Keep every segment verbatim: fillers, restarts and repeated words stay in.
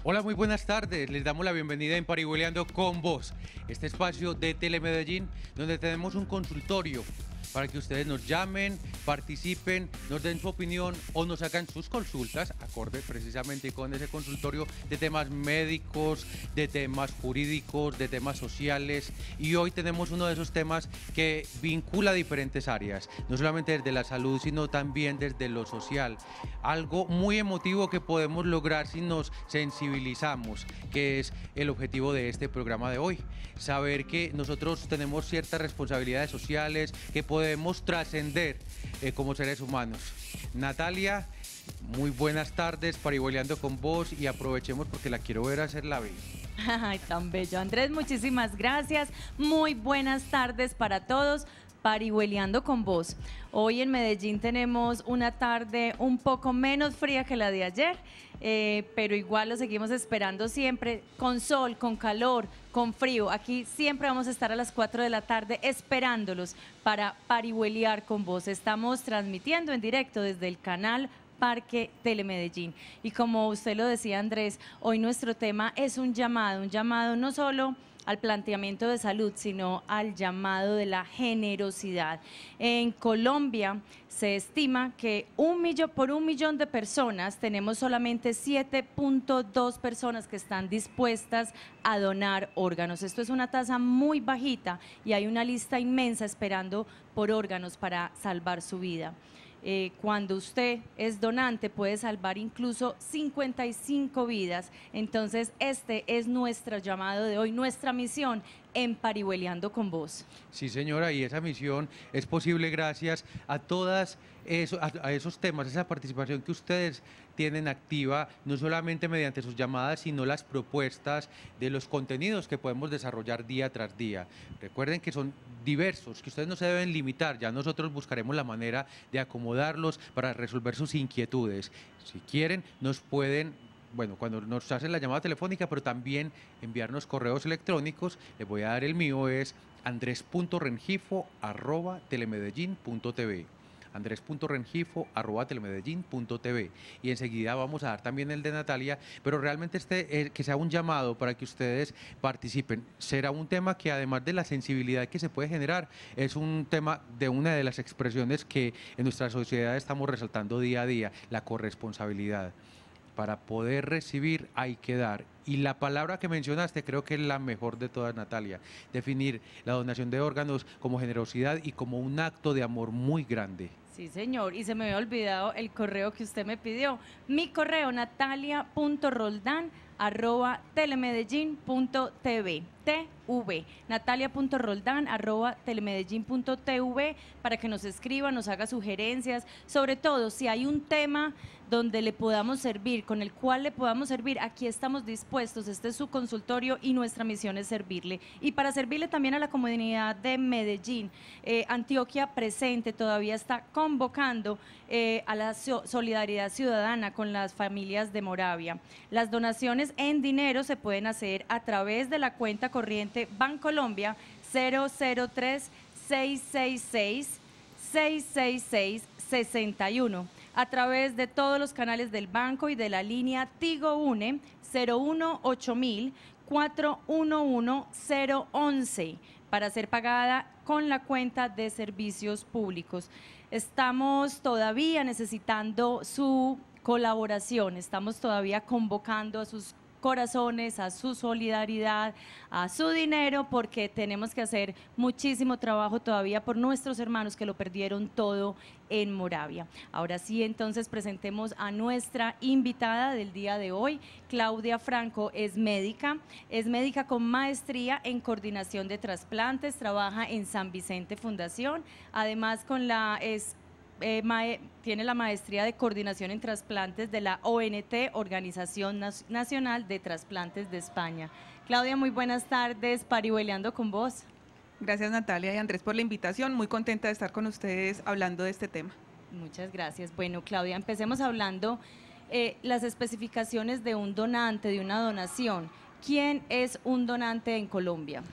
Hola, muy buenas tardes. Les damos la bienvenida en Parihueliando con Vos, este espacio de Telemedellín, donde tenemos un consultorio para que ustedes nos llamen, participen, nos den su opinión o nos hagan sus consultas, acorde precisamente con ese consultorio de temas médicos, de temas jurídicos, de temas sociales. Y hoy tenemos uno de esos temas que vincula diferentes áreas, no solamente desde la salud, sino también desde lo social. Algo muy emotivo que podemos lograr si nos sensibilizamos, que es el objetivo de este programa de hoy. Saber que nosotros tenemos ciertas responsabilidades sociales, que podemos trascender eh, como seres humanos. Natalia, muy buenas tardes, Parihueliando con Vos, y aprovechemos porque la quiero ver hacer la vida. Ay, tan bello, Andrés, muchísimas gracias. Muy buenas tardes para todos. Parihueliando con Vos. Hoy en Medellín tenemos una tarde un poco menos fría que la de ayer, eh, pero igual lo seguimos esperando siempre, con sol, con calor, con frío. Aquí siempre vamos a estar a las cuatro de la tarde esperándolos para parihueliar con Vos. Estamos transmitiendo en directo desde el canal Parque Telemedellín. Y como usted lo decía, Andrés, hoy nuestro tema es un llamado, un llamado no solo al planteamiento de salud, sino al llamado de la generosidad. En Colombia se estima que un millón, por un millón de personas tenemos solamente siete punto dos personas que están dispuestas a donar órganos. Esto es una tasa muy bajita y hay una lista inmensa esperando por órganos para salvar su vida. Eh, cuando usted es donante puede salvar incluso cincuenta y cinco vidas. Entonces este es nuestro llamado de hoy, nuestra misión en Parihueliando con Vos. Sí, señora, y esa misión es posible gracias a todas eso, a, a esos temas, esa participación que ustedes tienen activa, no solamente mediante sus llamadas, sino las propuestas de los contenidos que podemos desarrollar día tras día. Recuerden que son diversos, que ustedes no se deben limitar, ya nosotros buscaremos la manera de acomodarlos para resolver sus inquietudes. Si quieren, nos pueden, bueno, cuando nos hacen la llamada telefónica, pero también enviarnos correos electrónicos. Les voy a dar el mío, es andres punto rengifo arroba telemedellín punto tv. andres punto rengifo arroba telemedellín punto tv, y enseguida vamos a dar también el de Natalia, pero realmente este eh, que sea un llamado para que ustedes participen. Será un tema que, además de la sensibilidad que se puede generar, es un tema de una de las expresiones que en nuestra sociedad estamos resaltando día a día, la corresponsabilidad. Para poder recibir hay que dar. Y la palabra que mencionaste creo que es la mejor de todas, Natalia. Definir la donación de órganos como generosidad y como un acto de amor muy grande. Sí, señor, y se me había olvidado el correo que usted me pidió. Mi correo, natalia punto roldán arroba telemedellín punto tv. TV, natalia punto roldán arroba telemedellín punto tv, para que nos escriba, nos haga sugerencias, sobre todo si hay un tema donde le podamos servir, con el cual le podamos servir, aquí estamos dispuestos. Este es su consultorio y nuestra misión es servirle. Y para servirle también a la comunidad de Medellín, eh, Antioquia Presente todavía está convocando eh, a la so solidaridad ciudadana con las familias de Moravia. Las donaciones en dinero se pueden hacer a través de la cuenta corriente Bancolombia cero cero tres, seis seis seis, seis seis seis, seis uno, a través de todos los canales del banco y de la línea Tigo Une cero uno ocho mil, cuatro uno uno, cero once, para ser pagada con la cuenta de servicios públicos. Estamos todavía necesitando su colaboración, estamos todavía convocando a sus corazones, a su solidaridad, a su dinero, porque tenemos que hacer muchísimo trabajo todavía por nuestros hermanos que lo perdieron todo en Moravia. Ahora sí, entonces presentemos a nuestra invitada del día de hoy. Claudia Franco es médica, es médica con maestría en coordinación de trasplantes, trabaja en San Vicente Fundación, además con la es Eh, mae, tiene la maestría de coordinación en trasplantes de la O N T, Organización Nacional de Trasplantes de España. Claudia, muy buenas tardes, Parihueliando con Vos. Gracias, Natalia y Andrés, por la invitación. Muy contenta de estar con ustedes hablando de este tema. Muchas gracias. Bueno, Claudia, empecemos hablando eh, las especificaciones de un donante, de una donación. ¿Quién es un donante en Colombia?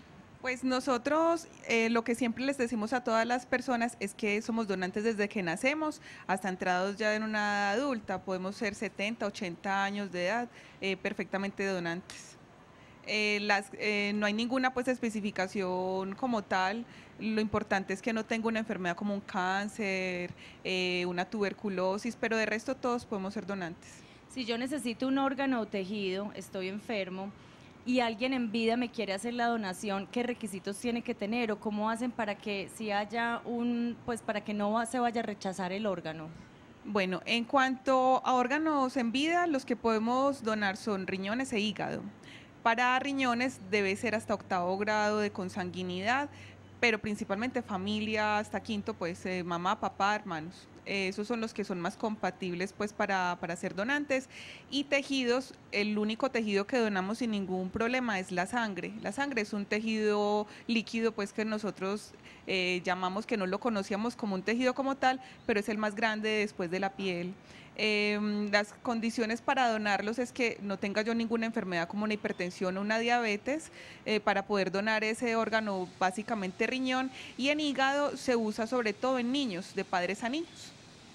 Pues nosotros eh, lo que siempre les decimos a todas las personas es que somos donantes desde que nacemos hasta entrados ya en una edad adulta. Podemos ser setenta, ochenta años de edad, eh, perfectamente donantes. Eh, las, eh, no hay ninguna pues especificación como tal. Lo importante es que no tenga una enfermedad como un cáncer, eh, una tuberculosis, pero de resto todos podemos ser donantes. Si yo necesito un órgano o tejido, estoy enfermo y alguien en vida me quiere hacer la donación, ¿qué requisitos tiene que tener o cómo hacen para que si haya un, pues para que no se vaya a rechazar el órgano? Bueno, en cuanto a órganos en vida, los que podemos donar son riñones e hígado. Para riñones debe ser hasta octavo grado de consanguinidad, pero principalmente familia hasta quinto, pues eh, mamá, papá, hermanos. Eh, esos son los que son más compatibles pues para, para ser donantes. Y tejidos, el único tejido que donamos sin ningún problema es la sangre. La sangre es un tejido líquido pues que nosotros eh, llamamos, que no lo conocíamos como un tejido como tal, pero es el más grande después de la piel. Eh, las condiciones para donarlos es que no tenga yo ninguna enfermedad como una hipertensión o una diabetes eh, para poder donar ese órgano, básicamente riñón, y en hígado se usa sobre todo en niños, de padres a niños.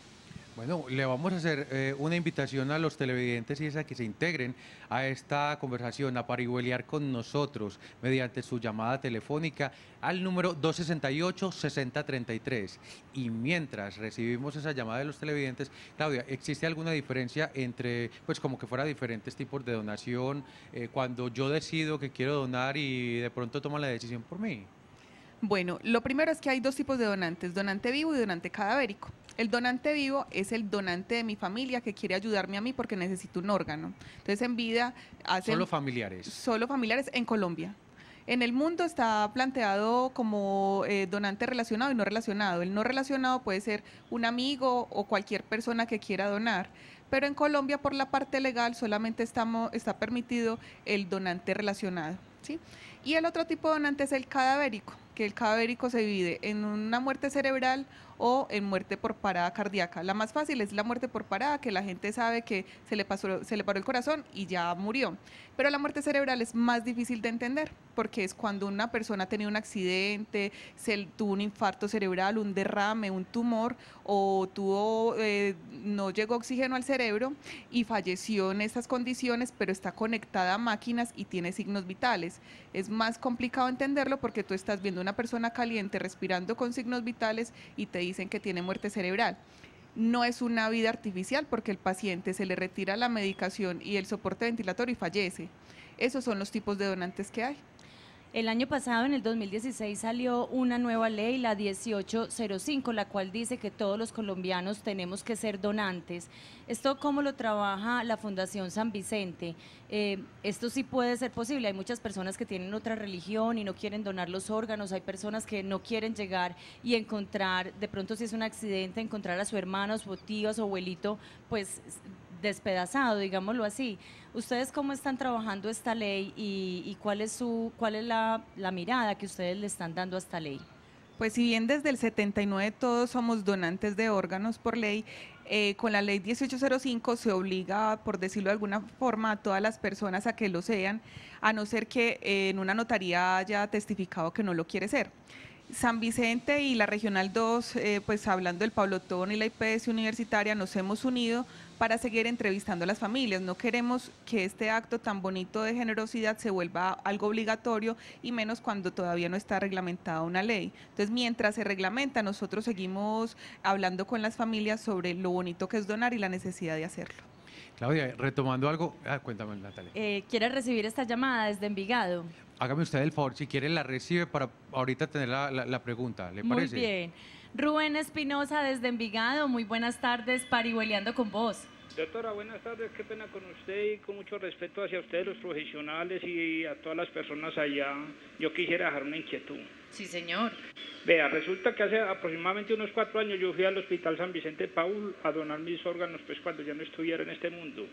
Bueno, le vamos a hacer eh, una invitación a los televidentes y es a que se integren a esta conversación, a parihueliar con nosotros mediante su llamada telefónica al número dos sesenta y ocho, sesenta treinta y tres. Y mientras recibimos esa llamada de los televidentes, Claudia, ¿existe alguna diferencia entre, pues como que fuera diferentes tipos de donación, eh, cuando yo decido que quiero donar y de pronto toman la decisión por mí? Bueno, lo primero es que hay dos tipos de donantes, donante vivo y donante cadavérico. El donante vivo es el donante de mi familia que quiere ayudarme a mí porque necesito un órgano. Entonces, en vida hacen... Solo familiares. Solo familiares en Colombia. En el mundo está planteado como eh, donante relacionado y no relacionado. El no relacionado puede ser un amigo o cualquier persona que quiera donar, pero en Colombia por la parte legal solamente estamos, está permitido el donante relacionado, ¿sí? Y el otro tipo de donante es el cadavérico, que el cadavérico se divide en una muerte cerebral o en muerte por parada cardíaca. La más fácil es la muerte por parada, que la gente sabe que se le, pasó, se le paró el corazón y ya murió. Pero la muerte cerebral es más difícil de entender, porque es cuando una persona ha tenido un accidente, se tuvo un infarto cerebral, un derrame, un tumor, o tuvo, eh, no llegó oxígeno al cerebro y falleció en estas condiciones, pero está conectada a máquinas y tiene signos vitales. Es más complicado entenderlo porque tú estás viendo una persona caliente respirando con signos vitales y te dicen que tiene muerte cerebral. No es una vida artificial porque el paciente se le retira la medicación y el soporte ventilatorio y fallece. Esos son los tipos de donantes que hay. El año pasado, en el dos mil dieciséis, salió una nueva ley, la dieciocho cero cinco, la cual dice que todos los colombianos tenemos que ser donantes. ¿Esto cómo lo trabaja la Fundación San Vicente? Eh, esto sí puede ser posible. Hay muchas personas que tienen otra religión y no quieren donar los órganos. Hay personas que no quieren llegar y encontrar, de pronto si es un accidente, encontrar a su hermano, su tío, su abuelito, pues despedazado, digámoslo así. ¿Ustedes cómo están trabajando esta ley y, y cuál es, su, cuál es la, la mirada que ustedes le están dando a esta ley? Pues si bien desde el setenta y nueve todos somos donantes de órganos por ley, eh, con la ley dieciocho cero cinco se obliga, por decirlo de alguna forma, a todas las personas a que lo sean, a no ser que eh, en una notaría haya testificado que no lo quiere ser. San Vicente y la Regional dos, eh, pues hablando del Pablotón y la I P S universitaria, nos hemos unido para seguir entrevistando a las familias. No queremos que este acto tan bonito de generosidad se vuelva algo obligatorio y menos cuando todavía no está reglamentada una ley. Entonces, mientras se reglamenta, nosotros seguimos hablando con las familias sobre lo bonito que es donar y la necesidad de hacerlo. Claudia, retomando algo, ah, cuéntame, Natalia. Eh, ¿Quiere recibir esta llamada desde Envigado? Hágame usted el favor, si quiere la recibe para ahorita tener la, la, la pregunta, ¿le Muy parece? bien. Rubén Espinosa desde Envigado, muy buenas tardes, parihueliando con vos. Doctora, buenas tardes, qué pena con usted y con mucho respeto hacia ustedes, los profesionales y a todas las personas allá. Yo quisiera dejar una inquietud. Sí, señor. Vea, resulta que hace aproximadamente unos cuatro años yo fui al Hospital San Vicente Paul a donar mis órganos, pues cuando ya no estuviera en este mundo.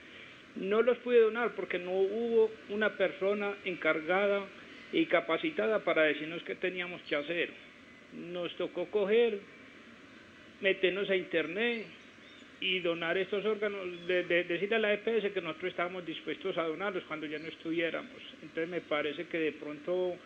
No los pude donar porque no hubo una persona encargada y capacitada para decirnos qué teníamos que hacer. Nos tocó coger, meternos a internet y donar estos órganos, de, de, decirle a la E P S que nosotros estábamos dispuestos a donarlos cuando ya no estuviéramos. Entonces me parece que de pronto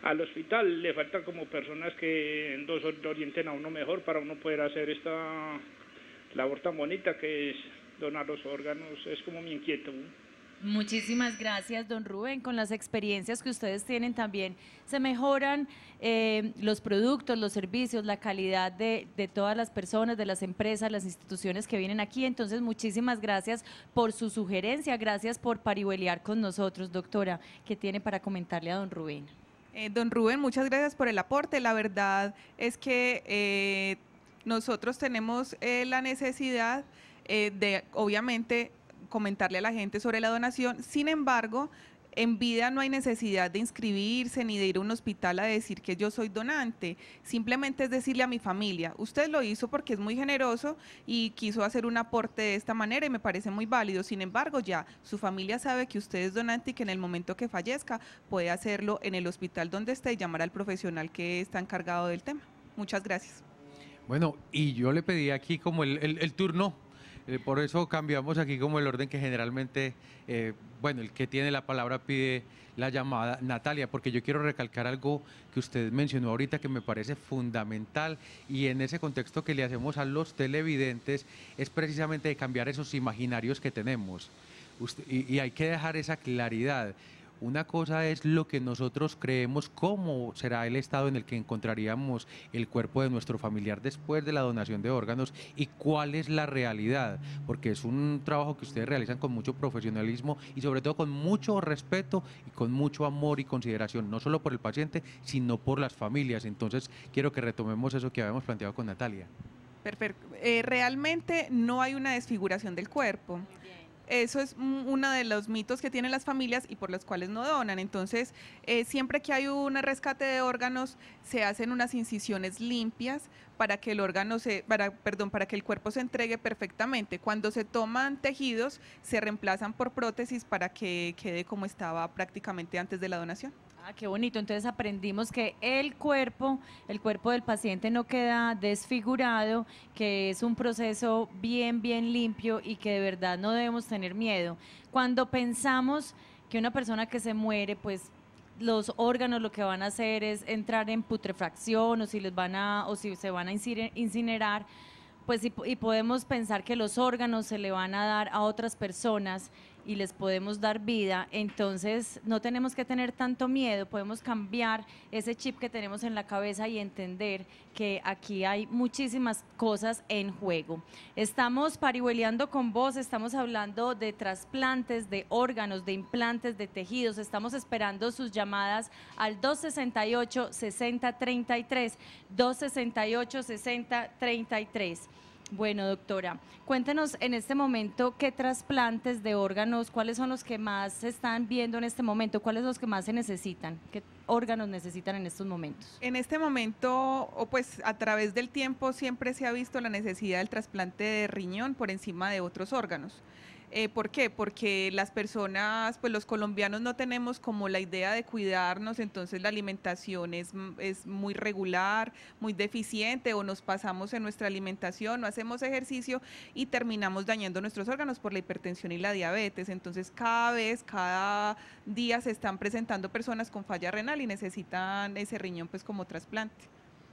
al hospital, le falta como personas que nos orienten a uno mejor para uno poder hacer esta labor tan bonita que es donar los órganos, es como mi inquietud. Muchísimas gracias, don Rubén. Con las experiencias que ustedes tienen también se mejoran eh, los productos, los servicios, la calidad de, de todas las personas, de las empresas, las instituciones que vienen aquí. Entonces, muchísimas gracias por su sugerencia, gracias por parihuelear con nosotros, doctora. ¿Qué tiene para comentarle a don Rubén? Eh, don Rubén, muchas gracias por el aporte. La verdad es que eh, nosotros tenemos eh, la necesidad eh, de, obviamente, comentarle a la gente sobre la donación. Sin embargo, en vida no hay necesidad de inscribirse ni de ir a un hospital a decir que yo soy donante. Simplemente es decirle a mi familia, usted lo hizo porque es muy generoso y quiso hacer un aporte de esta manera y me parece muy válido. Sin embargo, ya su familia sabe que usted es donante y que en el momento que fallezca puede hacerlo en el hospital donde esté y llamar al profesional que está encargado del tema. Muchas gracias. Bueno, y yo le pedí aquí como el, el, el turno. Eh, por eso cambiamos aquí como el orden que generalmente, eh, bueno, el que tiene la palabra pide la llamada. Natalia, porque yo quiero recalcar algo que usted mencionó ahorita que me parece fundamental y en ese contexto que le hacemos a los televidentes es precisamente de cambiar esos imaginarios que tenemos. Usted, y, y hay que dejar esa claridad. Una cosa es lo que nosotros creemos, cómo será el estado en el que encontraríamos el cuerpo de nuestro familiar después de la donación de órganos y cuál es la realidad, porque es un trabajo que ustedes realizan con mucho profesionalismo y sobre todo con mucho respeto y con mucho amor y consideración, no solo por el paciente, sino por las familias. Entonces, quiero que retomemos eso que habíamos planteado con Natalia. Perfecto. Eh, realmente no hay una desfiguración del cuerpo. Eso es uno de los mitos que tienen las familias y por los cuales no donan. Entonces, eh, siempre que hay un rescate de órganos, se hacen unas incisiones limpias para que el órgano se, para, perdón, para que el cuerpo se entregue perfectamente. Cuando se toman tejidos, se reemplazan por prótesis para que quede como estaba prácticamente antes de la donación. Ah, qué bonito. Entonces aprendimos que el cuerpo, el cuerpo del paciente no queda desfigurado, que es un proceso bien, bien limpio y que de verdad no debemos tener miedo. Cuando pensamos que una persona que se muere, pues los órganos lo que van a hacer es entrar en putrefacción o si les van a, o si se van a incinerar, pues y, y podemos pensar que los órganos se le van a dar a otras personas y les podemos dar vida, entonces no tenemos que tener tanto miedo, podemos cambiar ese chip que tenemos en la cabeza y entender que aquí hay muchísimas cosas en juego. Estamos parihueleando con vos, estamos hablando de trasplantes, de órganos, de implantes, de tejidos, estamos esperando sus llamadas al dos sesenta y ocho, sesenta treinta y tres, dos sesenta y ocho, sesenta treinta y tres. Bueno, doctora, cuéntenos en este momento qué trasplantes de órganos, cuáles son los que más se están viendo en este momento, cuáles son los que más se necesitan, qué órganos necesitan en estos momentos. En este momento, o pues a través del tiempo, siempre se ha visto la necesidad del trasplante de riñón por encima de otros órganos. Eh, ¿Por qué? Porque las personas, pues los colombianos no tenemos como la idea de cuidarnos, entonces la alimentación es, es muy regular, muy deficiente o nos pasamos en nuestra alimentación, no hacemos ejercicio y terminamos dañando nuestros órganos por la hipertensión y la diabetes. Entonces cada vez, cada día se están presentando personas con falla renal y necesitan ese riñón pues como trasplante.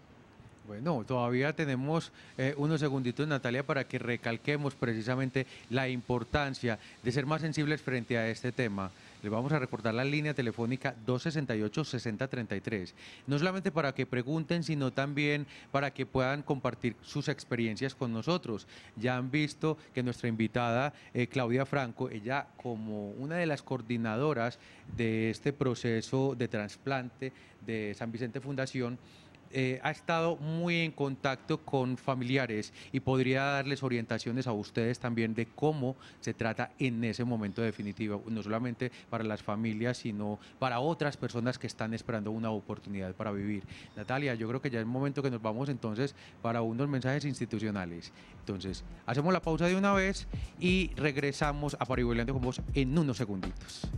Bueno, todavía tenemos eh, unos segunditos, Natalia, para que recalquemos precisamente la importancia de ser más sensibles frente a este tema. Les vamos a recordar la línea telefónica dos sesenta y ocho, sesenta treinta y tres. No solamente para que pregunten, sino también para que puedan compartir sus experiencias con nosotros. Ya han visto que nuestra invitada, eh, Claudia Franco, ella como una de las coordinadoras de este proceso de trasplante de San Vicente Fundación, Eh, ha estado muy en contacto con familiares y podría darles orientaciones a ustedes también de cómo se trata en ese momento definitivo, no solamente para las familias, sino para otras personas que están esperando una oportunidad para vivir. Natalia, yo creo que ya es momento que nos vamos entonces para unos mensajes institucionales. Entonces, hacemos la pausa de una vez y regresamos a Parihueleando con vos en unos segunditos.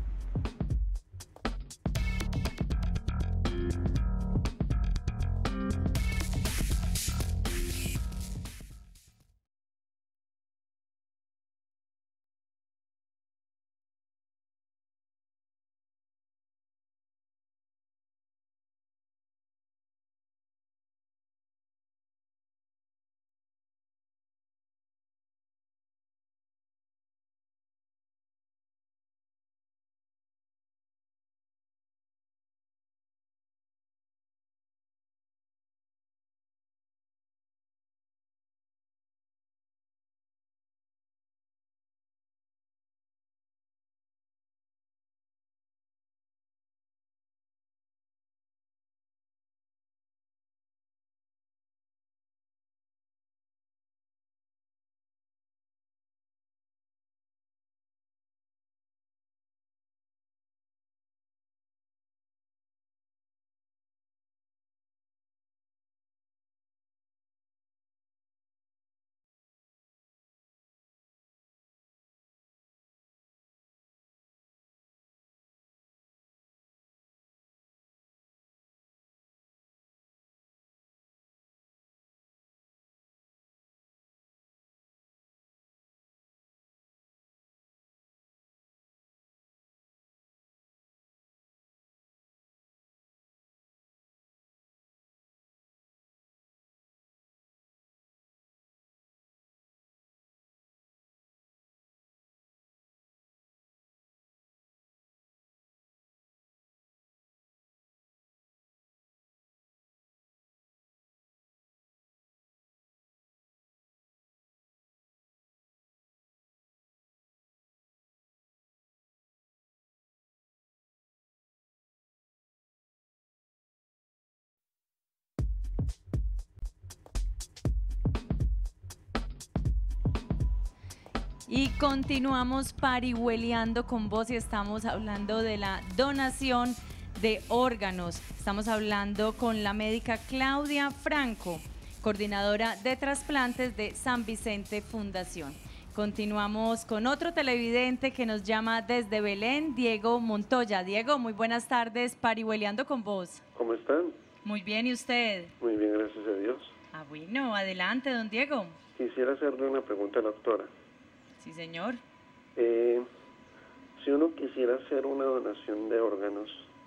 Y continuamos parihueleando con vos y estamos hablando de la donación de órganos. Estamos hablando con la médica Claudia Franco, coordinadora de trasplantes de San Vicente Fundación. Continuamos con otro televidente que nos llama desde Belén, Diego Montoya. Diego, muy buenas tardes, parihueleando con vos. ¿Cómo están? Muy bien, ¿y usted? Muy bien, gracias a Dios. Ah, bueno, adelante, don Diego. Quisiera hacerle una pregunta a la doctora. Sí, señor. Eh, si uno quisiera hacer una donación de órganos,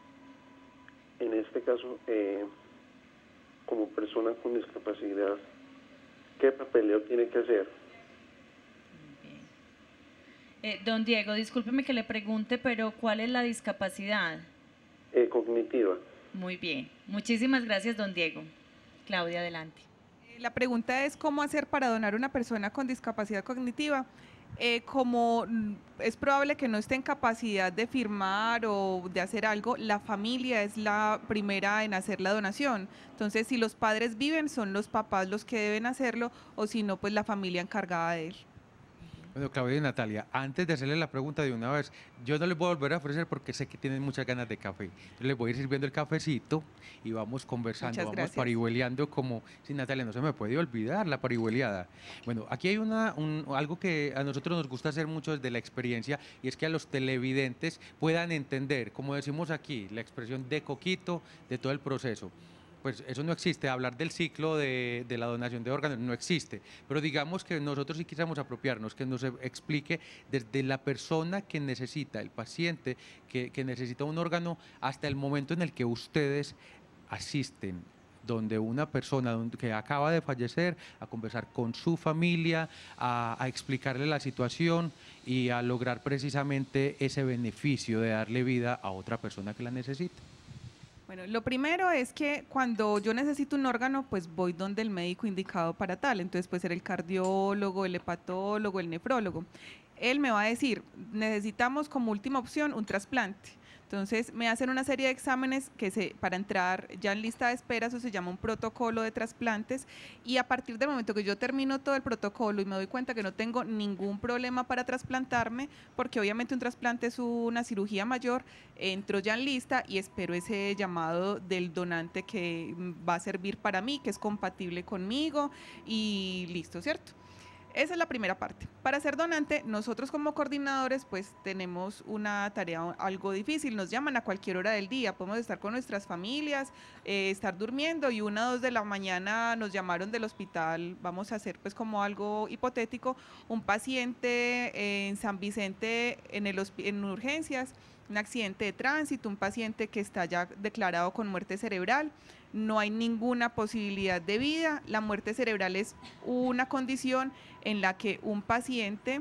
en este caso, eh, como persona con discapacidad, ¿qué papeleo tiene que hacer? Muy bien. Eh, don Diego, discúlpeme que le pregunte, pero ¿cuál es la discapacidad? Eh, cognitiva. Muy bien. Muchísimas gracias, don Diego. Claudia, adelante. La pregunta es cómo hacer para donar a una persona con discapacidad cognitiva. Eh, como es probable que no esté en capacidad de firmar o de hacer algo, la familia es la primera en hacer la donación. Entonces, si los padres viven, son los papás los que deben hacerlo, o si no, pues la familia encargada de él. Bueno, Claudia y Natalia, antes de hacerle la pregunta de una vez, yo no les voy a volver a ofrecer porque sé que tienen muchas ganas de café. Yo les voy a ir sirviendo el cafecito y vamos conversando, Muchas vamos gracias. parihueleando como, sí, Natalia, no se me puede olvidar la parihueleada. Bueno, aquí hay una, un, algo que a nosotros nos gusta hacer mucho desde la experiencia, y es que a los televidentes puedan entender, como decimos aquí, la expresión de coquito de todo el proceso. Pues eso no existe, hablar del ciclo de, de la donación de órganos no existe, pero digamos que nosotros sí quisiéramos apropiarnos, que nos explique desde la persona que necesita, el paciente que, que necesita un órgano, hasta el momento en el que ustedes asisten, donde una persona que acaba de fallecer, a conversar con su familia, a, a explicarle la situación y a lograr precisamente ese beneficio de darle vida a otra persona que la necesita. Bueno, lo primero es que cuando yo necesito un órgano, pues voy donde el médico indicado para tal. Entonces puede ser el cardiólogo, el hepatólogo, el nefrólogo. Él me va a decir, necesitamos como última opción un trasplante. Entonces me hacen una serie de exámenes que se, para entrar ya en lista de espera, eso se llama un protocolo de trasplantes, y a partir del momento que yo termino todo el protocolo y me doy cuenta que no tengo ningún problema para trasplantarme, porque obviamente un trasplante es una cirugía mayor, entro ya en lista y espero ese llamado del donante que va a servir para mí, que es compatible conmigo y listo, ¿cierto? Esa es la primera parte. Para ser donante, nosotros como coordinadores pues tenemos una tarea algo difícil, nos llaman a cualquier hora del día, podemos estar con nuestras familias, eh, estar durmiendo y una o dos de la mañana nos llamaron del hospital, vamos a hacer pues como algo hipotético, un paciente en San Vicente en, el, en urgencias, un accidente de tránsito, un paciente que está ya declarado con muerte cerebral, no hay ninguna posibilidad de vida, la muerte cerebral es una condición en la que un paciente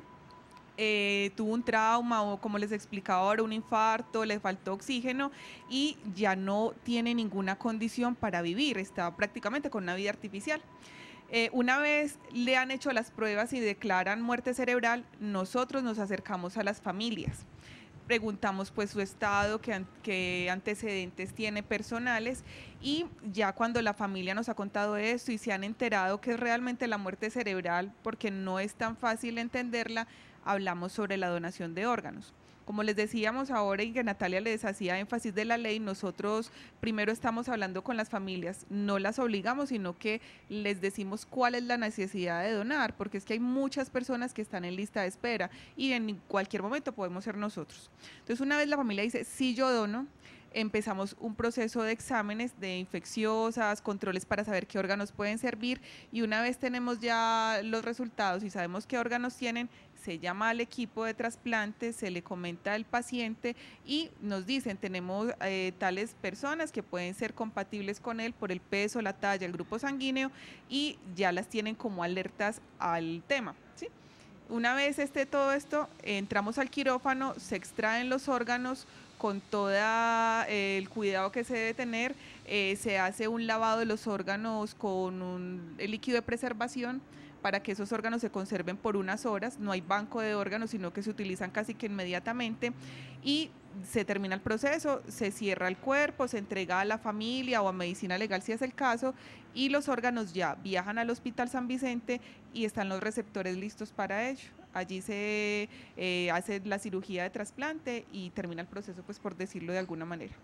eh, tuvo un trauma o, como les explicaba ahora, un infarto, le faltó oxígeno y ya no tiene ninguna condición para vivir, está prácticamente con una vida artificial. Eh, una vez le han hecho las pruebas y declaran muerte cerebral, nosotros nos acercamos a las familias. Preguntamos pues su estado, qué, qué antecedentes tiene personales, y ya cuando la familia nos ha contado esto y se han enterado que es realmente la muerte cerebral, porque no es tan fácil entenderla, hablamos sobre la donación de órganos. Como les decíamos ahora y que Natalia les hacía énfasis de la ley, nosotros primero estamos hablando con las familias, no las obligamos, sino que les decimos cuál es la necesidad de donar, porque es que hay muchas personas que están en lista de espera y en cualquier momento podemos ser nosotros. Entonces, una vez la familia dice, sí, yo dono, empezamos un proceso de exámenes de infecciosas, controles para saber qué órganos pueden servir, y una vez tenemos ya los resultados y sabemos qué órganos tienen, se llama al equipo de trasplante, se le comenta al paciente y nos dicen, tenemos eh, tales personas que pueden ser compatibles con él por el peso, la talla, el grupo sanguíneo, y ya las tienen como alertas al tema, ¿sí? Una vez esté todo esto, entramos al quirófano, se extraen los órganos con todo eh, el cuidado que se debe tener, eh, se hace un lavado de los órganos con un el líquido de preservación para que esos órganos se conserven por unas horas, no hay banco de órganos, sino que se utilizan casi que inmediatamente, y se termina el proceso, se cierra el cuerpo, se entrega a la familia o a medicina legal si es el caso, y los órganos ya viajan al Hospital San Vicente y están los receptores listos para ello. Allí se eh, hace la cirugía de trasplante y termina el proceso, pues por decirlo de alguna manera.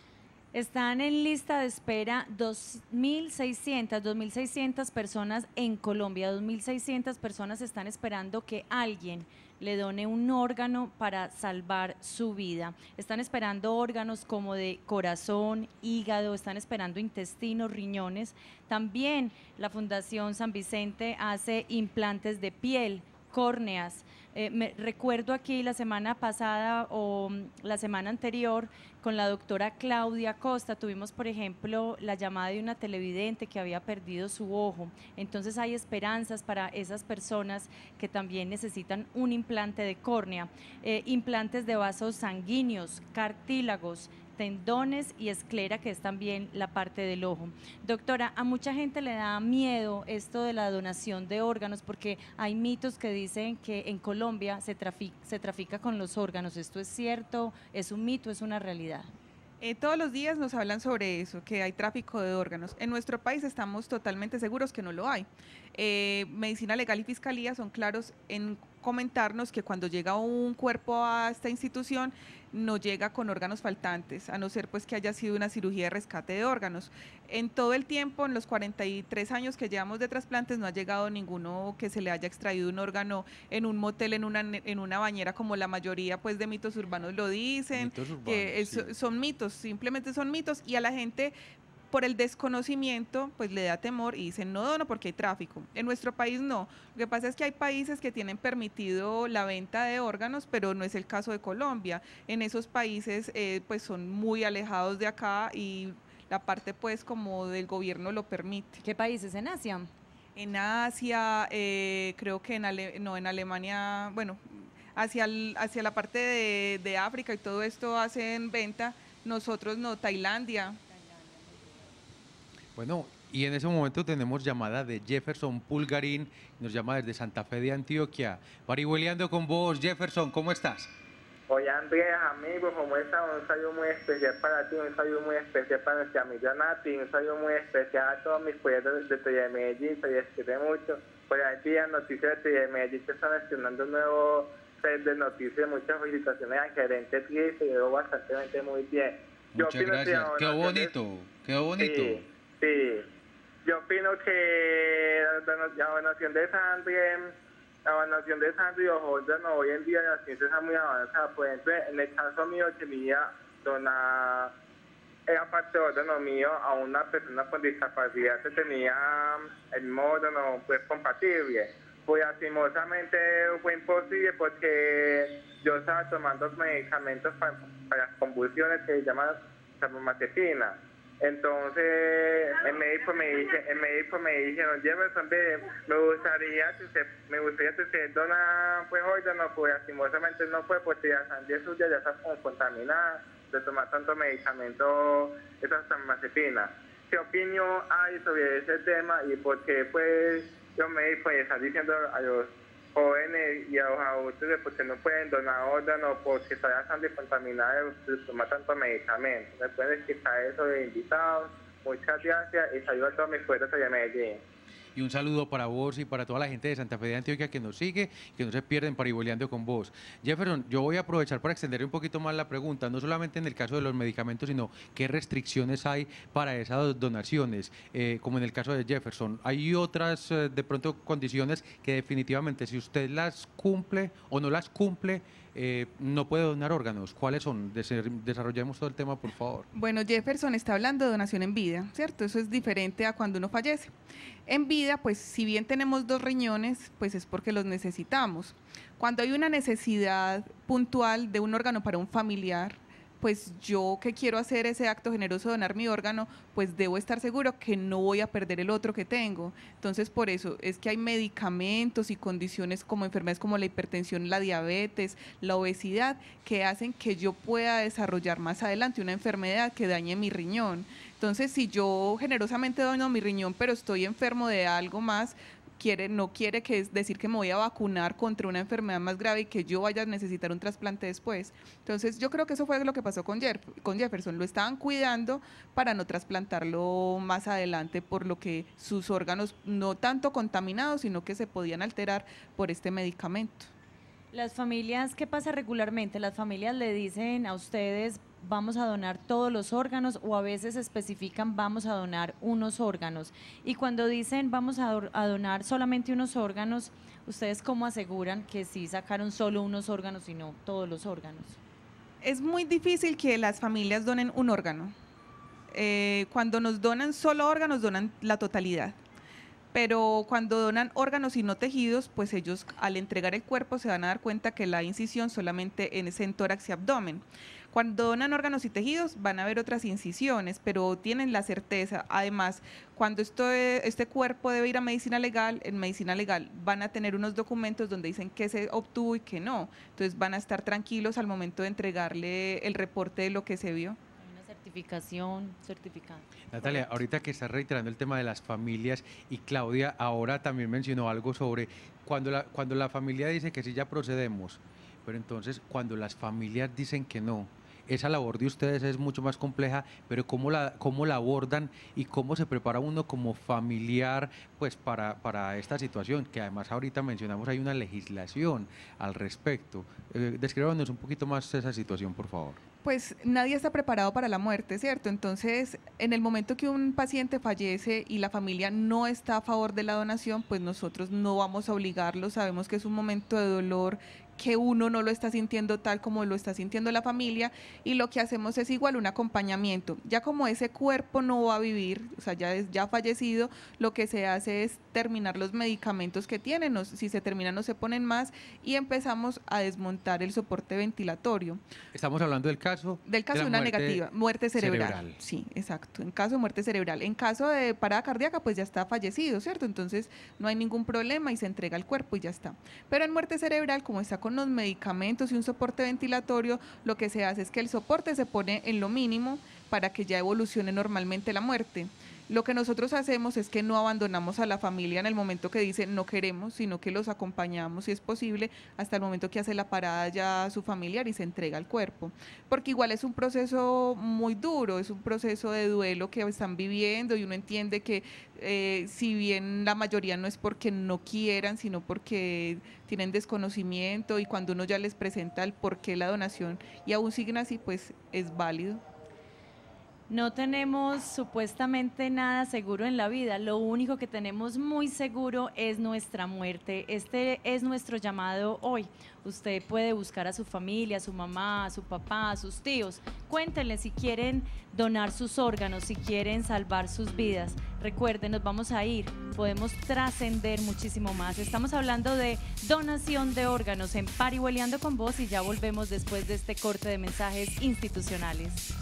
Están en lista de espera dos mil seiscientas, dos mil seiscientas personas en Colombia, dos mil seiscientas personas están esperando que alguien le done un órgano para salvar su vida. Están esperando órganos como de corazón, hígado, están esperando intestinos, riñones. También la Fundación San Vicente hace implantes de piel, córneas. Eh, me recuerdo aquí la semana pasada o la semana anterior con la doctora Claudia Costa, tuvimos por ejemplo la llamada de una televidente que había perdido su ojo. Entonces hay esperanzas para esas personas que también necesitan un implante de córnea, eh, implantes de vasos sanguíneos, cartílagos, tendones y esclera, que es también la parte del ojo. Doctora, a mucha gente le da miedo esto de la donación de órganos porque hay mitos que dicen que en Colombia se trafica, se trafica con los órganos. ¿Esto es cierto? ¿Es un mito? ¿Es una realidad? Eh, todos los días nos hablan sobre eso, que hay tráfico de órganos. En nuestro país estamos totalmente seguros que no lo hay. Eh, Medicina Legal y Fiscalía son claros en comentarnos que cuando llega un cuerpo a esta institución no llega con órganos faltantes, a no ser pues que haya sido una cirugía de rescate de órganos. En todo el tiempo, en los cuarenta y tres años que llevamos de trasplantes, no ha llegado ninguno que se le haya extraído un órgano en un motel, en una, en una bañera, como la mayoría pues de mitos urbanos lo dicen. Mitos urbanos, que es, sí. Son mitos, simplemente son mitos, y a la gente por el desconocimiento, pues le da temor y dicen no dono porque hay tráfico. En nuestro país no. Lo que pasa es que hay países que tienen permitido la venta de órganos, pero no es el caso de Colombia. En esos países eh, pues son muy alejados de acá y la parte pues como del gobierno lo permite. ¿Qué países en Asia? En Asia, eh, creo que en, Ale no, en Alemania, bueno, hacia, el, hacia la parte de, de África y todo esto hacen venta, nosotros no, Tailandia. Bueno, y en ese momento tenemos llamada de Jefferson Pulgarín, nos llama desde Santa Fe de Antioquia. Parihueliando con vos, Jefferson, ¿cómo estás? Oye, Andrés, amigo, como está, un saludo muy especial para ti, un saludo muy especial para nuestra amiga Nati, un saludo muy especial a todos mis proyectos de T V Medellín, se les quiere mucho. Por ahí las noticias de T V Medellín que están estrenando un nuevo set de noticias, muchas felicitaciones al gerente Tri, se llevó bastante muy bien. Yo Muchas gracias, quedó bonito, quedó bonito. Sí, sí. Yo opino que la donación de sangre, la donación de sangre y órganos hoy en día la ciencia está muy avanzada. Por ejemplo, en el caso mío, que mi hija dona, era parte de órgano mío a una persona con discapacidad que tenía el mismo órgano pues compatible. Pues lastimosamente fue imposible porque yo estaba tomando medicamentos para, para las convulsiones que se llaman carbamazepina. Entonces el médico me dice, el médico me dijeron, Jefferson, me gustaría que usted, me gustaría que usted dona pues órgano, pues lastimosamente no fue porque la sangre suya ya está como contaminada de tomar tanto medicamento, esa carbamazepina. ¿Qué opinión hay sobre ese tema y por qué pues los médicos están diciendo a los jóvenes y a los adultos de porque no pueden donar órganos porque está la sangre contaminada de tomar tanto medicamento? ¿Me pueden explicar eso de invitados? Muchas gracias y saludos a todos mis pueblos de Medellín. Y un saludo para vos y para toda la gente de Santa Fe de Antioquia que nos sigue, que no se pierden Parihueliando con vos. Jefferson, yo voy a aprovechar para extender un poquito más la pregunta, no solamente en el caso de los medicamentos, sino qué restricciones hay para esas donaciones, eh, como en el caso de Jefferson. ¿Hay otras, eh, de pronto, condiciones que definitivamente si usted las cumple o no las cumple, eh, no puede donar órganos? ¿Cuáles son? Desarrollemos todo el tema, por favor. Bueno, Jefferson está hablando de donación en vida, ¿cierto? Eso es diferente a cuando uno fallece. En vida, pues si bien tenemos dos riñones, pues es porque los necesitamos. Cuando hay una necesidad puntual de un órgano para un familiar, pues yo que quiero hacer ese acto generoso de donar mi órgano, pues debo estar seguro que no voy a perder el otro que tengo. Entonces, por eso es que hay medicamentos y condiciones como enfermedades como la hipertensión, la diabetes, la obesidad, que hacen que yo pueda desarrollar más adelante una enfermedad que dañe mi riñón. Entonces, si yo generosamente dono mi riñón, pero estoy enfermo de algo más, quiere, no quiere que es decir que me voy a vacunar contra una enfermedad más grave y que yo vaya a necesitar un trasplante después. Entonces yo creo que eso fue lo que pasó con, Jeff, con Jefferson, lo estaban cuidando para no trasplantarlo más adelante, por lo que sus órganos no tanto contaminados, sino que se podían alterar por este medicamento. Las familias, ¿qué pasa regularmente? Las familias le dicen a ustedes, vamos a donar todos los órganos, o a veces especifican, vamos a donar unos órganos. Y cuando dicen, vamos a, do- a donar solamente unos órganos, ¿ustedes cómo aseguran que sí sacaron solo unos órganos y no todos los órganos? Es muy difícil que las familias donen un órgano. Eh, cuando nos donan solo órganos, donan la totalidad. Pero cuando donan órganos y no tejidos, pues ellos al entregar el cuerpo se van a dar cuenta que la incisión solamente es en tórax y abdomen. Cuando donan órganos y tejidos van a haber otras incisiones, pero tienen la certeza. Además, cuando esto, este cuerpo debe ir a medicina legal, en medicina legal van a tener unos documentos donde dicen qué se obtuvo y qué no. Entonces van a estar tranquilos al momento de entregarle el reporte de lo que se vio. Hay una certificación, certificado. Natalia, ahorita que estás reiterando el tema de las familias, y Claudia ahora también mencionó algo sobre cuando la, cuando la familia dice que sí, ya procedemos, pero entonces cuando las familias dicen que no, esa labor de ustedes es mucho más compleja, pero ¿cómo la, cómo la abordan y cómo se prepara uno como familiar pues para, para esta situación? Que además ahorita mencionamos hay una legislación al respecto. Eh, descríbanos un poquito más esa situación, por favor. Pues nadie está preparado para la muerte, ¿cierto? Entonces, en el momento que un paciente fallece y la familia no está a favor de la donación, pues nosotros no vamos a obligarlo. Sabemos que es un momento de dolor, que uno no lo está sintiendo tal como lo está sintiendo la familia, y lo que hacemos es igual un acompañamiento. Ya como ese cuerpo no va a vivir, o sea, ya es ya fallecido, lo que se hace es terminar los medicamentos que tienen, no- si se terminan no se ponen más, y empezamos a desmontar el soporte ventilatorio. Estamos hablando del caso Del caso la de una muerte negativa, muerte cerebral. cerebral. Sí, exacto. En caso de muerte cerebral. En caso de parada cardíaca, pues ya está fallecido, ¿cierto? Entonces no hay ningún problema y se entrega el cuerpo y ya está. Pero en muerte cerebral, como está con los medicamentos y un soporte ventilatorio, lo que se hace es que el soporte se pone en lo mínimo para que ya evolucione normalmente la muerte. Lo que nosotros hacemos es que no abandonamos a la familia en el momento que dice no queremos, sino que los acompañamos si es posible hasta el momento que hace la parada ya su familiar y se entrega el cuerpo. Porque igual es un proceso muy duro, es un proceso de duelo que están viviendo, y uno entiende que eh, si bien la mayoría no es porque no quieran, sino porque tienen desconocimiento, y cuando uno ya les presenta el por qué la donación y aún siguen así, pues es válido. No tenemos supuestamente nada seguro en la vida, lo único que tenemos muy seguro es nuestra muerte. Este es nuestro llamado hoy. Usted puede buscar a su familia, a su mamá, a su papá, a sus tíos. Cuéntenle si quieren donar sus órganos, si quieren salvar sus vidas. Recuerden, nos vamos a ir, podemos trascender muchísimo más. Estamos hablando de donación de órganos en Parihueliando con Vos, y ya volvemos después de este corte de mensajes institucionales.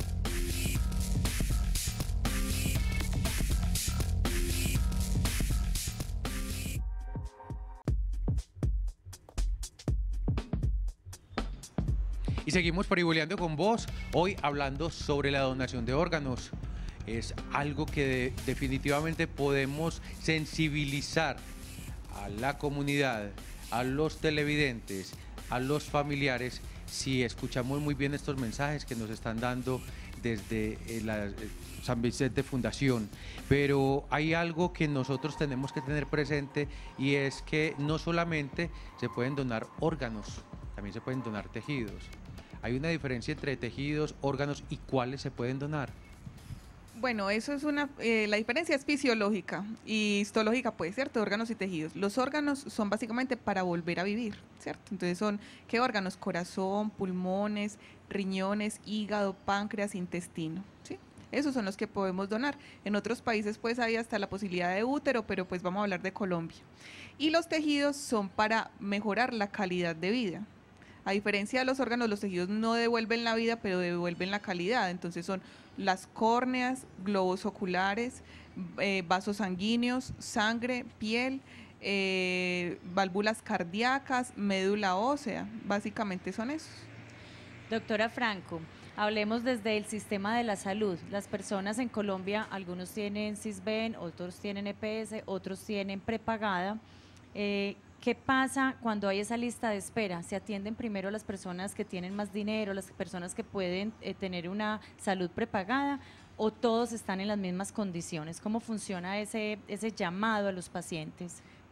Y seguimos parihueleando con vos, hoy hablando sobre la donación de órganos. Es algo que de- definitivamente podemos sensibilizar a la comunidad, a los televidentes, a los familiares, si escuchamos muy bien estos mensajes que nos están dando desde eh, la eh, San Vicente Fundación. Pero hay algo que nosotros tenemos que tener presente, y es que no solamente se pueden donar órganos, también se pueden donar tejidos. ¿Hay una diferencia entre tejidos, órganos y cuáles se pueden donar? Bueno, eso es una, eh, la diferencia es fisiológica y histológica, pues, ¿cierto? De órganos y tejidos. Los órganos son básicamente para volver a vivir, ¿cierto? Entonces son, ¿qué órganos? Corazón, pulmones, riñones, hígado, páncreas, intestino, ¿sí? Esos son los que podemos donar. En otros países, pues, hay hasta la posibilidad de útero, pero pues vamos a hablar de Colombia. Y los tejidos son para mejorar la calidad de vida. A diferencia de los órganos, los tejidos no devuelven la vida, pero devuelven la calidad. Entonces son las córneas, globos oculares, eh, vasos sanguíneos, sangre, piel, eh, válvulas cardíacas, médula ósea. Básicamente son esos. Doctora Franco, hablemos desde el sistema de la salud. Las personas en Colombia, algunos tienen Sisbén, otros tienen E P S, otros tienen prepagada. Eh, ¿Qué pasa cuando hay esa lista de espera? ¿Se atienden primero las personas que tienen más dinero, las personas que pueden eh, tener una salud prepagada, o todos están en las mismas condiciones? ¿Cómo funciona ese, ese llamado a los pacientes?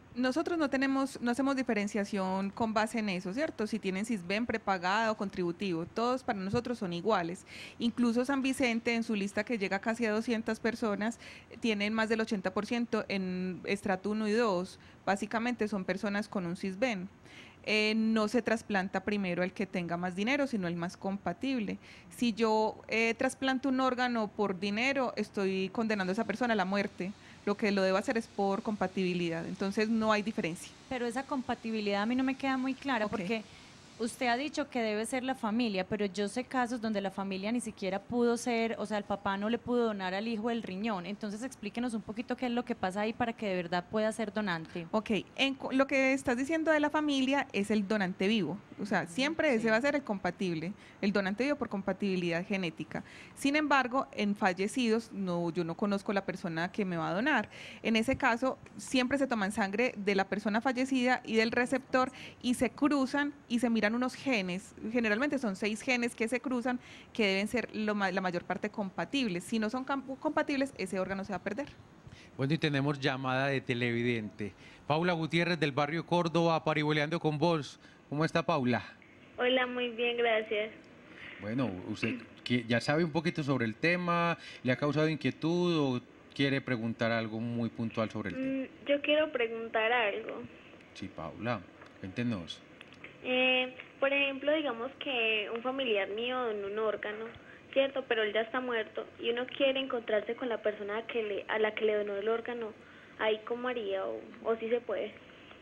Nosotros no tenemos, no hacemos diferenciación con base en eso, ¿cierto? Si tienen Sisbén prepagada o contributivo, todos para nosotros son iguales. Incluso San Vicente, en su lista que llega casi a doscientas personas, tienen más del ochenta por ciento en estrato uno y dos. Básicamente son personas con un Sisbén. Eh, no se trasplanta primero el que tenga más dinero, sino el más compatible. Si yo eh, trasplanto un órgano por dinero, estoy condenando a esa persona a la muerte. Lo que lo debo hacer es por compatibilidad, entonces no hay diferencia. Pero esa compatibilidad a mí no me queda muy clara, Ok. porque usted ha dicho que debe ser la familia, pero yo sé casos donde la familia ni siquiera pudo ser, o sea, el papá no le pudo donar al hijo el riñón. Entonces explíquenos un poquito qué es lo que pasa ahí para que de verdad pueda ser donante. Ok, en cu- lo que estás diciendo de la familia es el donante vivo, o sea, siempre ese sí. va a ser el compatible, el donante vivo por compatibilidad genética. Sin embargo, en fallecidos, no, yo no conozco la persona que me va a donar. En ese caso, siempre se toman sangre de la persona fallecida y del receptor y se cruzan y se miran unos genes, generalmente son seis genes que se cruzan, que deben ser lo ma- la mayor parte compatibles. Si no son cam- compatibles, ese órgano se va a perder. Bueno, y tenemos llamada de televidente. Paula Gutiérrez del barrio Córdoba, pariboleando con vos. ¿Cómo está Paula? Hola, muy bien, gracias. Bueno, usted que ya sabe un poquito sobre el tema, ¿le ha causado inquietud o quiere preguntar algo muy puntual sobre el tema? Mm, yo quiero preguntar algo. Sí, Paula, cuéntenos. Eh, por ejemplo, digamos que un familiar mío donó un órgano, ¿cierto? Pero él ya está muerto y uno quiere encontrarse con la persona que le, a la que le donó el órgano. ¿Ahí cómo haría o, o si se puede?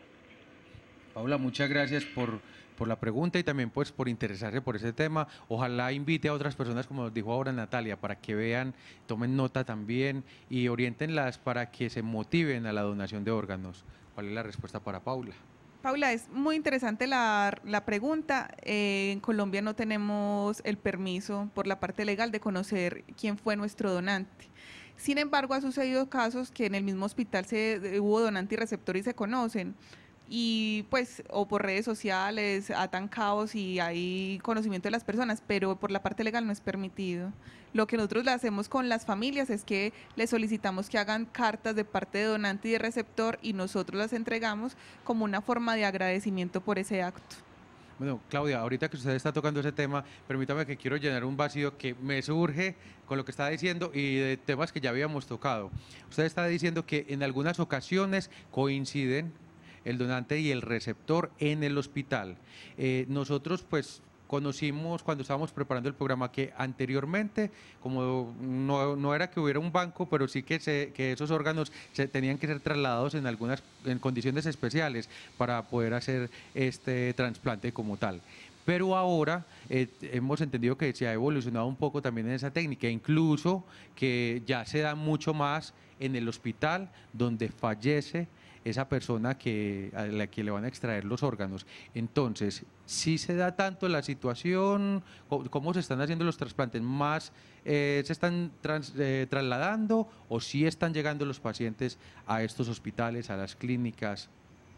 Paula, muchas gracias por, por la pregunta y también pues por interesarse por ese tema. Ojalá invite a otras personas, como nos dijo ahora Natalia, para que vean, tomen nota también y oriéntenlas para que se motiven a la donación de órganos. ¿Cuál es la respuesta para Paula? Paula, es muy interesante la, la pregunta. Eh, en Colombia no tenemos el permiso por la parte legal de conocer quién fue nuestro donante. Sin embargo, ha sucedido casos que en el mismo hospital se, hubo donante y receptor y se conocen. Y pues, o por redes sociales, atan cabos y hay conocimiento de las personas, pero por la parte legal no es permitido. Lo que nosotros le hacemos con las familias es que les solicitamos que hagan cartas de parte de donante y de receptor y nosotros las entregamos como una forma de agradecimiento por ese acto. Bueno, Claudia, ahorita que usted está tocando ese tema, permítame que quiero llenar un vacío que me surge con lo que está diciendo y de temas que ya habíamos tocado. Usted está diciendo que en algunas ocasiones coinciden el donante y el receptor en el hospital. Eh, nosotros, pues, conocimos cuando estábamos preparando el programa que anteriormente, como no, no era que hubiera un banco, pero sí que, se, que esos órganos se tenían que ser trasladados en algunas en condiciones especiales para poder hacer este trasplante como tal. Pero ahora eh, hemos entendido que se ha evolucionado un poco también en esa técnica, incluso que ya se da mucho más en el hospital donde fallece esa persona que, a la que le van a extraer los órganos. Entonces, ¿sí se da tanto la situación? ¿Cómo se están haciendo los trasplantes? ¿Más eh, se están trans, eh, trasladando o sí están llegando los pacientes a estos hospitales, a las clínicas?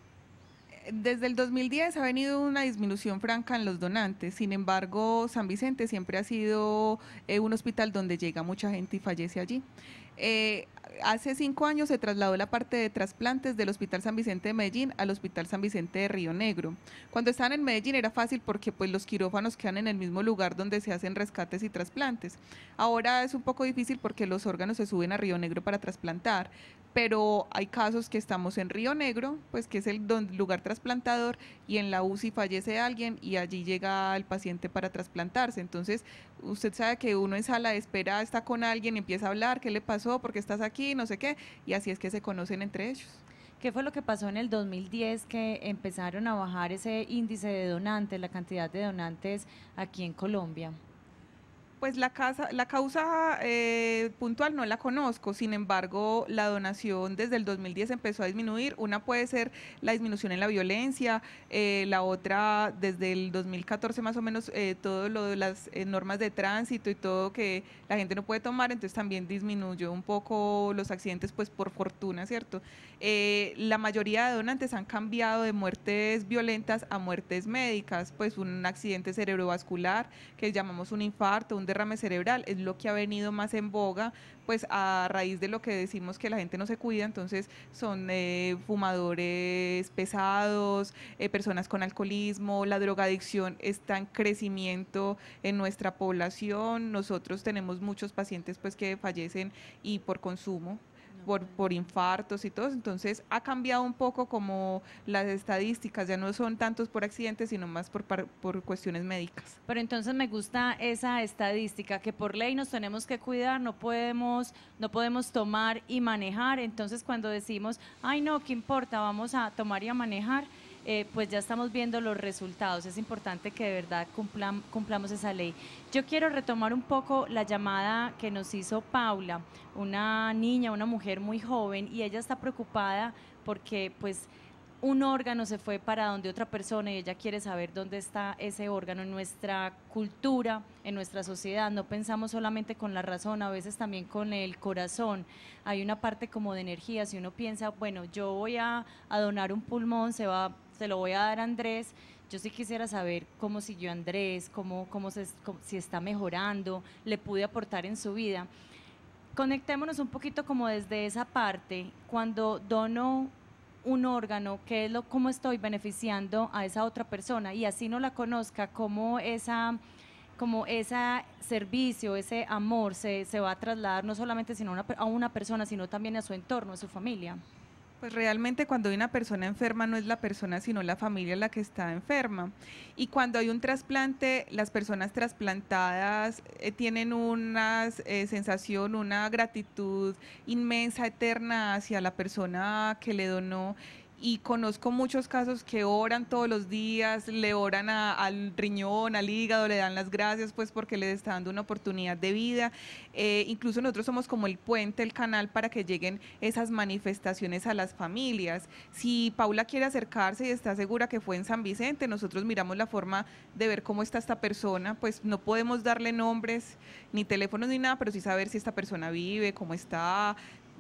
Desde el dos mil diez ha venido una disminución franca en los donantes, sin embargo, San Vicente siempre ha sido eh, un hospital donde llega mucha gente y fallece allí. Eh, hace cinco años se trasladó la parte de trasplantes del Hospital San Vicente de Medellín al Hospital San Vicente de Río Negro. Cuando estaban en Medellín era fácil porque pues los quirófanos quedan en el mismo lugar donde se hacen rescates y trasplantes. Ahora es un poco difícil porque los órganos se suben a Río Negro para trasplantar, pero hay casos que estamos en Río Negro, pues que es el don- lugar trasplantador, y en la U C I fallece alguien y allí llega el paciente para trasplantarse. Entonces, usted sabe que uno en sala de espera está con alguien, empieza a hablar, ¿qué le pasó? ¿Por qué estás aquí? No sé qué, y así es que se conocen entre ellos. ¿Qué fue lo que pasó en el dos mil diez que empezaron a bajar ese índice de donantes, la cantidad de donantes aquí en Colombia? Pues la, casa, la causa eh, puntual no la conozco, sin embargo, la donación desde el dos mil diez empezó a disminuir. Una puede ser la disminución en la violencia, eh, la otra desde el dos mil catorce más o menos eh, todo lo de las eh, normas de tránsito y todo que la gente no puede tomar, entonces también disminuyó un poco los accidentes, pues por fortuna, ¿cierto? Eh, la mayoría de donantes han cambiado de muertes violentas a muertes médicas, pues un accidente cerebrovascular que llamamos un infarto, un derrame cerebral, es lo que ha venido más en boga, pues a raíz de lo que decimos que la gente no se cuida, entonces son eh, fumadores pesados, eh, personas con alcoholismo, la drogadicción está en crecimiento en nuestra población, nosotros tenemos muchos pacientes pues que fallecen y por consumo. Por, por infartos y todo, entonces ha cambiado un poco como las estadísticas, ya no son tantos por accidentes, sino más por, por cuestiones médicas. Pero entonces me gusta esa estadística, que por ley nos tenemos que cuidar, no podemos, no podemos tomar y manejar, entonces cuando decimos, ay no, ¿qué importa? Vamos a tomar y a manejar, Eh, pues ya estamos viendo los resultados. Es importante que de verdad cumplam, cumplamos esa ley. Yo quiero retomar un poco la llamada que nos hizo Paula, una niña, una mujer muy joven, y ella está preocupada porque pues un órgano se fue para donde otra persona y ella quiere saber dónde está ese órgano. En nuestra cultura, en nuestra sociedad, no pensamos solamente con la razón, a veces también con el corazón. Hay una parte como de energía, si uno piensa, bueno, yo voy a, a donar un pulmón, se, va, se lo voy a dar a Andrés, yo sí quisiera saber cómo siguió Andrés, cómo, cómo se, cómo, si está mejorando, le pude aportar en su vida. Conectémonos un poquito como desde esa parte, cuando dono un órgano, qué es lo, cómo estoy beneficiando a esa otra persona, y así no la conozca, cómo esa, como ese servicio, ese amor se, se va a trasladar no solamente sino una, a una persona, sino también a su entorno, a su familia. Pues realmente cuando hay una persona enferma no es la persona sino la familia la que está enferma, y cuando hay un trasplante las personas trasplantadas eh, tienen una eh, sensación, una gratitud inmensa, eterna hacia la persona que le donó. Y conozco muchos casos que oran todos los días, le oran a, al riñón, al hígado, le dan las gracias pues porque les está dando una oportunidad de vida. Eh, incluso nosotros somos como el puente, el canal para que lleguen esas manifestaciones a las familias. Si Paula quiere acercarse y está segura que fue en San Vicente, nosotros miramos la forma de ver cómo está esta persona, pues no podemos darle nombres, ni teléfonos, ni nada, pero sí saber si esta persona vive, cómo está.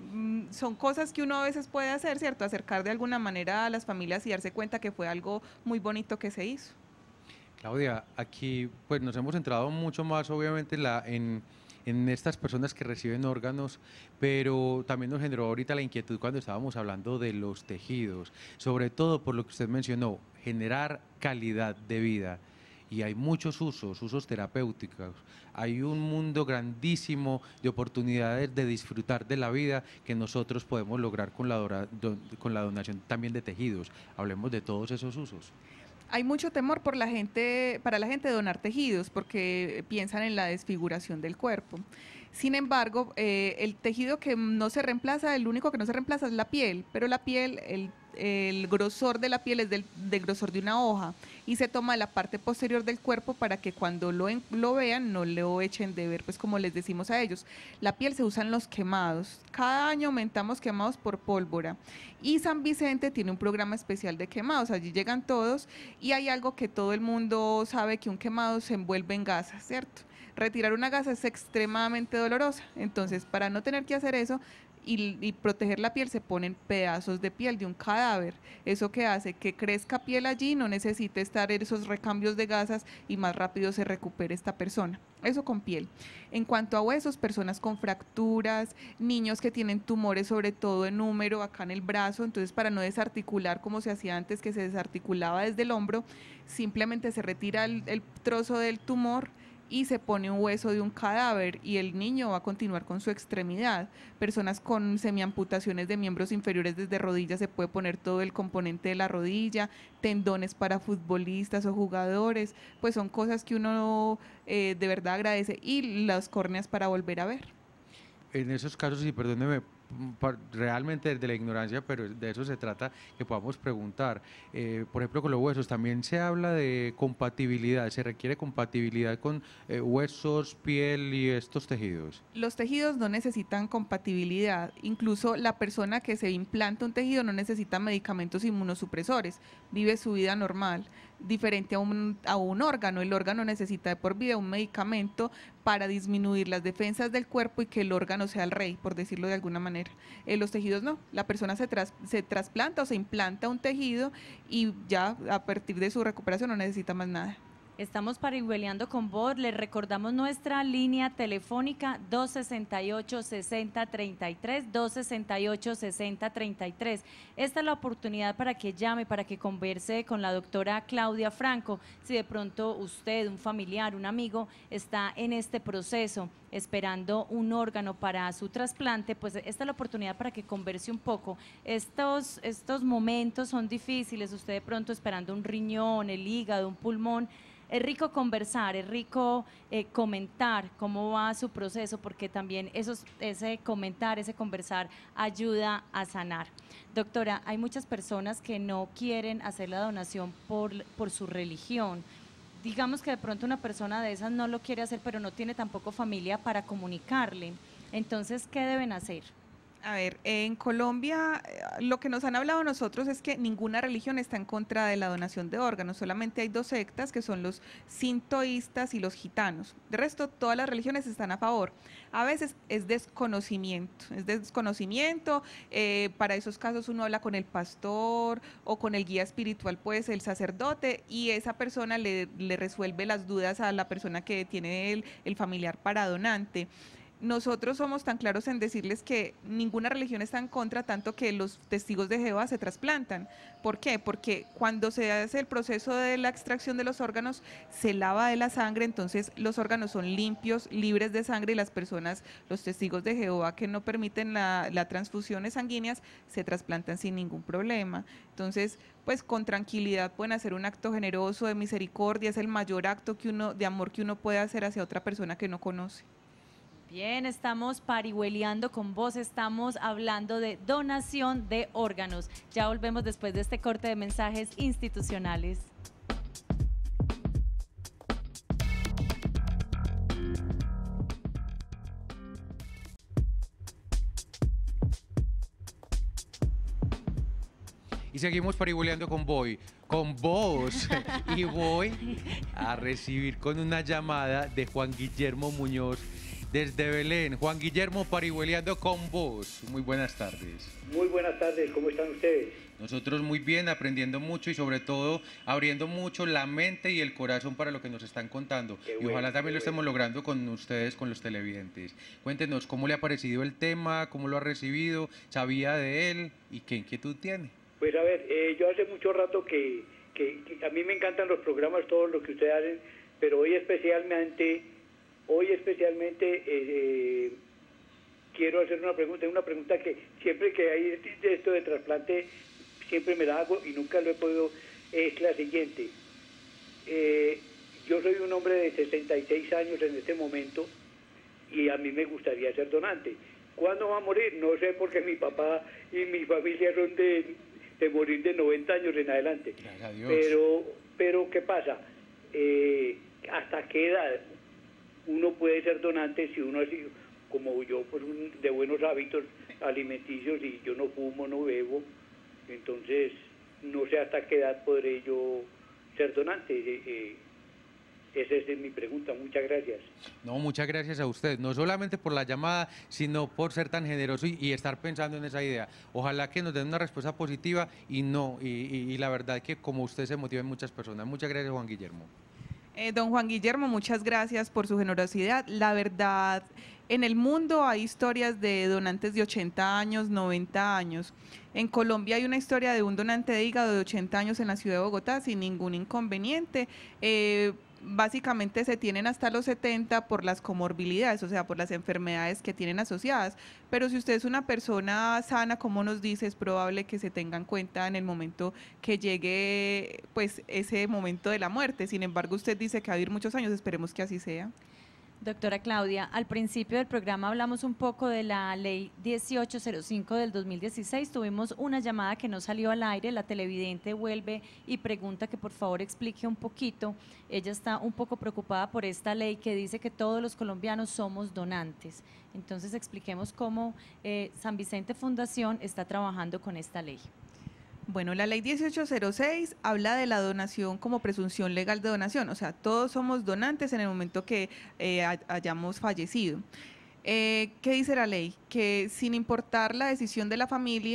Son cosas que uno a veces puede hacer, ¿cierto? Acercar de alguna manera a las familias y darse cuenta que fue algo muy bonito que se hizo. Claudia, aquí pues nos hemos centrado mucho más obviamente la, en, en estas personas que reciben órganos, pero también nos generó ahorita la inquietud cuando estábamos hablando de los tejidos, sobre todo por lo que usted mencionó, generar calidad de vida. Y hay muchos usos, usos terapéuticos. Hay un mundo grandísimo de oportunidades de disfrutar de la vida que nosotros podemos lograr con la, dora, don, con la donación también de tejidos. Hablemos de todos esos usos. Hay mucho temor por la gente, para la gente de donar tejidos porque piensan en la desfiguración del cuerpo. Sin embargo, eh, el tejido que no se reemplaza, el único que no se reemplaza es la piel, pero la piel, el, el grosor de la piel es del, del grosor de una hoja y se toma la parte posterior del cuerpo para que cuando lo, en, lo vean no lo echen de ver, pues como les decimos a ellos. La piel se usa en los quemados, cada año aumentamos quemados por pólvora y San Vicente tiene un programa especial de quemados, allí llegan todos y hay algo que todo el mundo sabe, que un quemado se envuelve en gasas, ¿cierto? Retirar una gasa es extremadamente dolorosa, entonces para no tener que hacer eso y, y proteger la piel se ponen pedazos de piel de un cadáver, eso que hace que crezca piel allí, no necesite estar en esos recambios de gasas y más rápido se recupere esta persona, eso con piel. En cuanto a huesos, personas con fracturas, niños que tienen tumores sobre todo en húmero, acá en el brazo, entonces para no desarticular como se hacía antes que se desarticulaba desde el hombro, simplemente se retira el, el trozo del tumor y se pone un hueso de un cadáver y el niño va a continuar con su extremidad. Personas con semiamputaciones de miembros inferiores desde rodillas, se puede poner todo el componente de la rodilla, tendones para futbolistas o jugadores, pues son cosas que uno eh, de verdad agradece, y las córneas para volver a ver. En esos casos, y perdóneme, realmente de la ignorancia, pero de eso se trata, que podamos preguntar. Eh, por ejemplo, con los huesos también se habla de compatibilidad, se requiere compatibilidad con eh, huesos, piel y estos tejidos. Los tejidos no necesitan compatibilidad, incluso la persona que se implanta un tejido no necesita medicamentos inmunosupresores, vive su vida normal, diferente a un, a un órgano. El órgano necesita de por vida un medicamento para disminuir las defensas del cuerpo y que el órgano sea el rey, por decirlo de alguna manera. Eh, los tejidos no, la persona se, tras, se trasplanta o se implanta un tejido y ya a partir de su recuperación no necesita más nada. Estamos parihueleando con vos. Les recordamos nuestra línea telefónica dos sesenta y ocho, sesenta treinta y tres, dos sesenta y ocho, sesenta treinta y tres. Esta es la oportunidad para que llame, para que converse con la doctora Claudia Franco. Si de pronto usted, un familiar, un amigo, está en este proceso esperando un órgano para su trasplante, pues esta es la oportunidad para que converse un poco. Estos, estos momentos son difíciles, usted de pronto esperando un riñón, el hígado, un pulmón. Es rico conversar, es rico eh, comentar cómo va su proceso, porque también esos, ese comentar, ese conversar ayuda a sanar. Doctora, hay muchas personas que no quieren hacer la donación por, por su religión. Digamos que de pronto una persona de esas no lo quiere hacer, pero no tiene tampoco familia para comunicarle. Entonces, ¿qué deben hacer? A ver, en Colombia eh, lo que nos han hablado nosotros es que ninguna religión está en contra de la donación de órganos, solamente hay dos sectas que son los sintoístas y los gitanos. De resto, todas las religiones están a favor. A veces es desconocimiento, es desconocimiento, eh, para esos casos uno habla con el pastor o con el guía espiritual, pues el sacerdote, y esa persona le, le resuelve las dudas a la persona que tiene el, el familiar para donante. Nosotros somos tan claros en decirles que ninguna religión está en contra, tanto que los testigos de Jehová se trasplantan. ¿Por qué? Porque cuando se hace el proceso de la extracción de los órganos, se lava de la sangre, entonces los órganos son limpios, libres de sangre, y las personas, los testigos de Jehová que no permiten la, la transfusiones sanguíneas, se trasplantan sin ningún problema. Entonces, pues con tranquilidad pueden hacer un acto generoso de misericordia, es el mayor acto que uno, de amor que uno puede hacer hacia otra persona que no conoce. Bien, estamos parihueleando con vos, estamos hablando de donación de órganos. Ya volvemos después de este corte de mensajes institucionales. Y seguimos parihueleando con Boy, con vos. Y voy a recibir con una llamada de Juan Guillermo Muñoz desde Belén. Juan Guillermo, parihueleando con vos. Muy buenas tardes. Muy buenas tardes, ¿cómo están ustedes? Nosotros muy bien, aprendiendo mucho y sobre todo abriendo mucho la mente y el corazón para lo que nos están contando. Qué y bueno, ojalá también lo bueno. estemos logrando con ustedes, con los televidentes. Cuéntenos cómo le ha parecido el tema, cómo lo ha recibido, sabía de él y qué inquietud tiene. Pues a ver, eh, yo hace mucho rato que, que, que a mí me encantan los programas, todo lo que ustedes hacen, pero hoy especialmente, hoy especialmente eh, quiero hacer una pregunta, una pregunta que siempre que hay esto de trasplante, siempre me la hago y nunca lo he podido, es la siguiente. Eh, yo soy un hombre de sesenta y seis años en este momento y a mí me gustaría ser donante. ¿Cuándo va a morir? No sé, porque mi papá y mi familia son de, de morir de noventa años en adelante. Gracias a Dios. Pero, pero ¿qué pasa? Eh, ¿Hasta qué edad uno puede ser donante si uno así, como yo, pues un, de buenos hábitos alimenticios y yo no fumo, no bebo? Entonces, no sé hasta qué edad podré yo ser donante. Eh, eh, Esa es mi pregunta, muchas gracias. No, muchas gracias a usted, no solamente por la llamada, sino por ser tan generoso y, y estar pensando en esa idea. Ojalá que nos den una respuesta positiva y no, y, y, y la verdad que como usted se motiven muchas personas. Muchas gracias, Juan Guillermo. Eh, don Juan Guillermo, muchas gracias por su generosidad. La verdad, en el mundo hay historias de donantes de ochenta años, noventa años. En Colombia hay una historia de un donante de hígado de ochenta años en la ciudad de Bogotá sin ningún inconveniente. Eh, básicamente se tienen hasta los setenta por las comorbilidades, o sea, por las enfermedades que tienen asociadas. Pero si usted es una persona sana, como nos dice, es probable que se tenga en cuenta en el momento que llegue, pues, ese momento de la muerte. Sin embargo, usted dice que va a vivir muchos años, esperemos que así sea. Doctora Claudia, al principio del programa hablamos un poco de la ley dieciocho cero cinco del dos mil dieciséis, tuvimos una llamada que no salió al aire, la televidente vuelve y pregunta que por favor explique un poquito, ella está un poco preocupada por esta ley que dice que todos los colombianos somos donantes, entonces expliquemos cómo eh, San Vicente Fundación está trabajando con esta ley. Bueno, la ley dieciocho cero seis habla de la donación como presunción legal de donación, o sea, todos somos donantes en el momento que eh, hayamos fallecido. Eh, ¿Qué dice la ley? Que sin importar la decisión de la familia,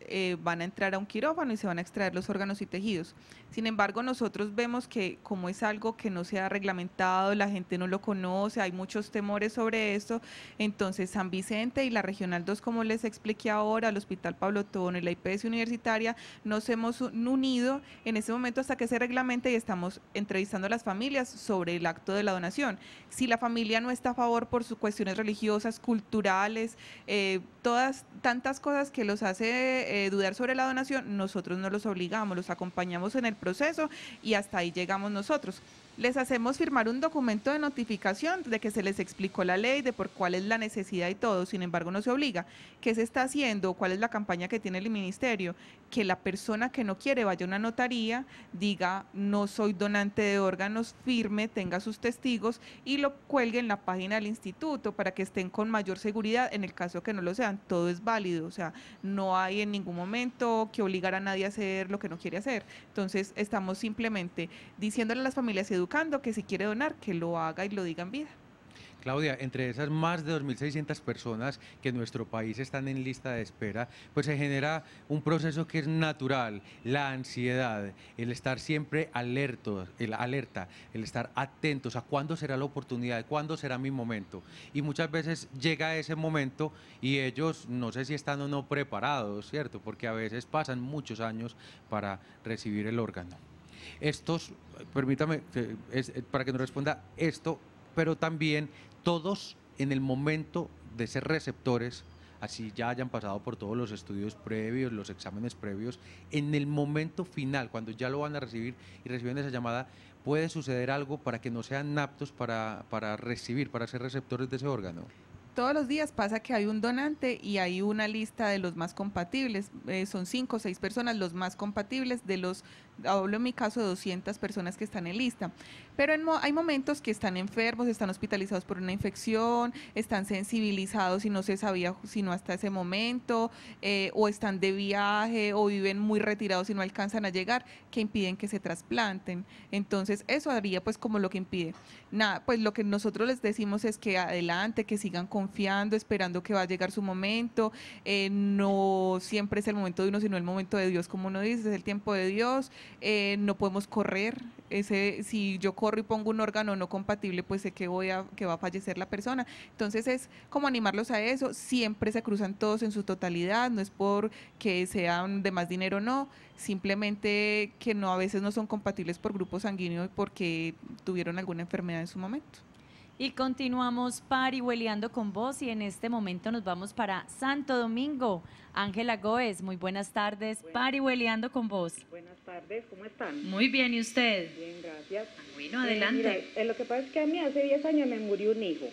eh, van a entrar a un quirófano y se van a extraer los órganos y tejidos. Sin embargo, nosotros vemos que como es algo que no se ha reglamentado, la gente no lo conoce, hay muchos temores sobre esto, entonces San Vicente y la Regional dos, como les expliqué ahora, el Hospital Pablo Tobón y la I P S Universitaria, nos hemos unido en este momento hasta que se reglamente y estamos entrevistando a las familias sobre el acto de la donación. Si la familia no está a favor por sus cuestiones religiosas, culturales, eh, todas tantas cosas que los hace eh, dudar sobre la donación, nosotros no los obligamos, los acompañamos en el proceso y hasta ahí llegamos nosotros. Les hacemos firmar un documento de notificación de que se les explicó la ley, de por cuál es la necesidad y todo, sin embargo no se obliga. ¿Qué se está haciendo? ¿Cuál es la campaña que tiene el ministerio? Que la persona que no quiere vaya a una notaría, diga no soy donante de órganos, firme, tenga sus testigos y lo cuelgue en la página del instituto para que estén con mayor seguridad en el caso que no lo sean. Todo es válido, o sea, no hay en ningún momento que obligar a nadie a hacer lo que no quiere hacer. Entonces estamos simplemente diciéndole a las familias educadas que si quiere donar, que lo haga y lo diga en vida. Claudia, entre esas más de dos mil seiscientas personas que en nuestro país están en lista de espera, pues se genera un proceso que es natural, la ansiedad, el estar siempre alertos, el alerta, el estar atentos a cuándo será la oportunidad, cuándo será mi momento. Y muchas veces llega ese momento y ellos no sé si están o no preparados, ¿cierto? Porque a veces pasan muchos años para recibir el órgano. Estos, permítame, es, para que nos responda esto, pero también todos en el momento de ser receptores, así ya hayan pasado por todos los estudios previos, los exámenes previos, en el momento final, cuando ya lo van a recibir y reciben esa llamada, puede suceder algo para que no sean aptos para, para recibir, para ser receptores de ese órgano. Todos los días pasa que hay un donante y hay una lista de los más compatibles, eh, son cinco o seis personas los más compatibles de los, hablo en mi caso de doscientas personas que están en lista, pero en mo hay momentos que están enfermos, están hospitalizados por una infección, están sensibilizados y no se sabía sino hasta ese momento, eh, o están de viaje o viven muy retirados y no alcanzan a llegar, que impiden que se trasplanten. Entonces eso haría pues como lo que impide. Nada, pues lo que nosotros les decimos es que adelante, que sigan confiando, esperando que va a llegar su momento, eh, no siempre es el momento de uno, sino el momento de Dios, como uno dice, es el tiempo de Dios, eh, no podemos correr, ese, si yo corro y pongo un órgano no compatible, pues sé que, voy a, que va a fallecer la persona, entonces es como animarlos a eso, siempre se cruzan todos en su totalidad, no es por que sean de más dinero, no, simplemente que no a veces no son compatibles por grupo sanguíneo y porque tuvieron alguna enfermedad en su momento. Y continuamos parihueleando con vos y en este momento nos vamos para Santo Domingo. Ángela Góez, muy buenas tardes, parihueleando con vos. Buenas tardes, ¿cómo están? Muy bien, ¿y usted? Bien, gracias. Bueno, adelante. Eh, mira, eh, lo que pasa es que a mí hace diez años me murió un hijo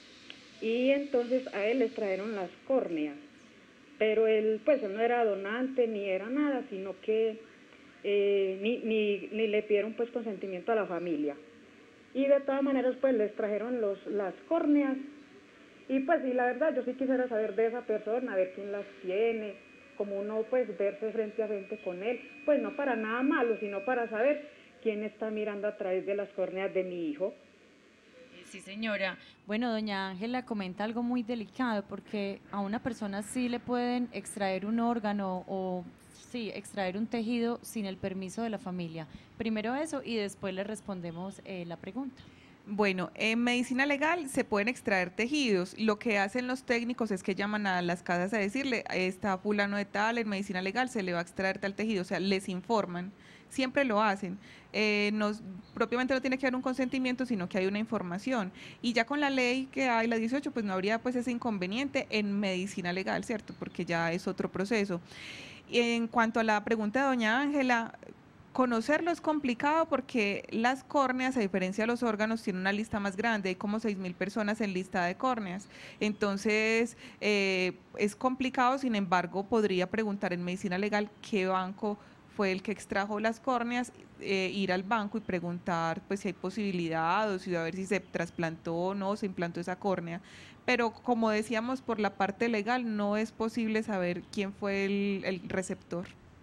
y entonces a él le trajeron las córneas, pero él pues él no era donante ni era nada, sino que eh, ni, ni, ni le pidieron pues consentimiento a la familia. Y de todas maneras pues les trajeron los, las córneas y pues y la verdad yo sí quisiera saber de esa persona, a ver quién las tiene, como uno pues verse frente a frente con él, pues no para nada malo, sino para saber quién está mirando a través de las córneas de mi hijo. Sí, señora. Bueno, doña Ángela comenta algo muy delicado porque a una persona sí le pueden extraer un órgano o sí, extraer un tejido sin el permiso de la familia. Primero eso y después le respondemos eh, la pregunta. Bueno, en medicina legal se pueden extraer tejidos. Lo que hacen los técnicos es que llaman a las casas a decirle, está fulano de tal, en medicina legal se le va a extraer tal tejido, o sea, les informan. Siempre lo hacen. Eh, nos, propiamente no tiene que haber un consentimiento, sino que hay una información. Y ya con la ley que hay, la dieciocho, pues no habría pues ese inconveniente en medicina legal, ¿cierto? Porque ya es otro proceso. Y en cuanto a la pregunta de doña Ángela, conocerlo es complicado porque las córneas, a diferencia de los órganos, tienen una lista más grande, hay como seis mil personas en lista de córneas, entonces eh, es complicado, sin embargo podría preguntar en medicina legal qué banco fue el que extrajo las córneas, eh, ir al banco y preguntar pues si hay posibilidad o si a ver si se trasplantó o no, se implantó esa córnea, pero como decíamos por la parte legal no es posible saber quién fue el, el receptor.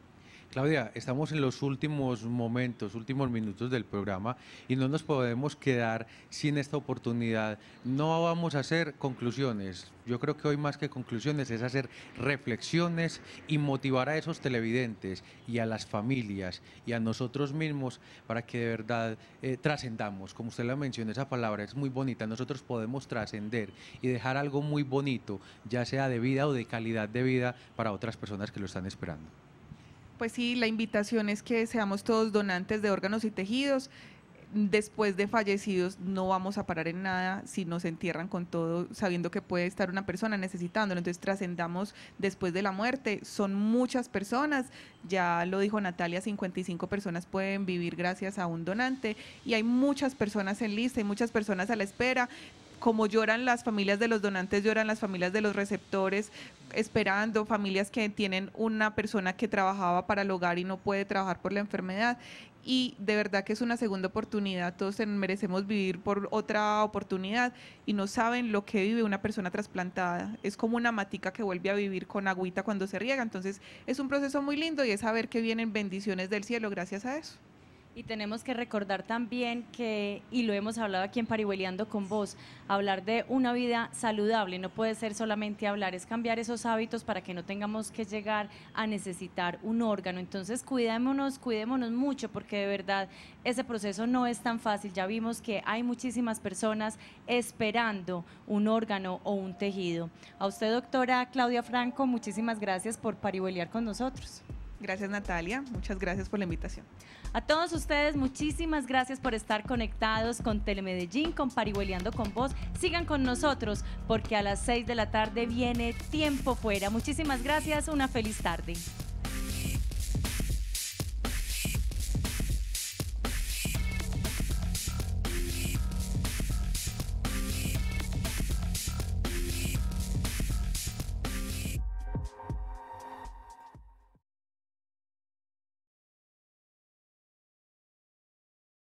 Claudia, estamos en los últimos momentos, últimos minutos del programa y no nos podemos quedar sin esta oportunidad. No vamos a hacer conclusiones. Yo creo que hoy más que conclusiones es hacer reflexiones y motivar a esos televidentes y a las familias y a nosotros mismos para que de verdad eh, trascendamos. Como usted lo mencionó, esa palabra es muy bonita. Nosotros podemos trascender y dejar algo muy bonito, ya sea de vida o de calidad de vida para otras personas que lo están esperando. Pues sí, la invitación es que seamos todos donantes de órganos y tejidos. Después de fallecidos no vamos a parar en nada si nos entierran con todo, sabiendo que puede estar una persona necesitándolo. Entonces trascendamos después de la muerte. Son muchas personas, ya lo dijo Natalia, cincuenta y cinco personas pueden vivir gracias a un donante y hay muchas personas en lista, hay muchas personas a la espera. Como lloran las familias de los donantes, lloran las familias de los receptores, esperando, familias que tienen una persona que trabajaba para el hogar y no puede trabajar por la enfermedad. Y de verdad que es una segunda oportunidad, todos merecemos vivir por otra oportunidad y no saben lo que vive una persona trasplantada. Es como una matica que vuelve a vivir con agüita cuando se riega, entonces es un proceso muy lindo y es saber que vienen bendiciones del cielo gracias a eso. Y tenemos que recordar también que, y lo hemos hablado aquí en Parihueliando con Vos, hablar de una vida saludable, no puede ser solamente hablar, es cambiar esos hábitos para que no tengamos que llegar a necesitar un órgano. Entonces cuidémonos, cuidémonos mucho porque de verdad ese proceso no es tan fácil. Ya vimos que hay muchísimas personas esperando un órgano o un tejido. A usted, doctora Claudia Franco, muchísimas gracias por parihueliar con nosotros. Gracias, Natalia, muchas gracias por la invitación. A todos ustedes, muchísimas gracias por estar conectados con Telemedellín, con Parihueliando con Vos. Sigan con nosotros porque a las seis de la tarde viene Tiempo Fuera. Muchísimas gracias, una feliz tarde.